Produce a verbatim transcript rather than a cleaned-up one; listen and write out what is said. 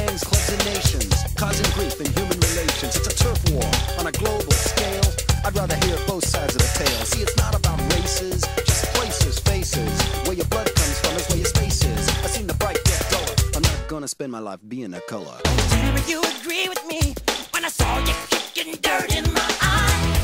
gangs, clubs, and nations, causing grief in human relations. It's a turf war on a global scale. I'd rather hear both sides of the tale. See, it's not about races, just places, faces. Where your blood comes from is where your space is. I seen the bright get duller. I'm not gonna spend my life being a color. Tell me you agree with me when I saw you kicking dirt in my eye.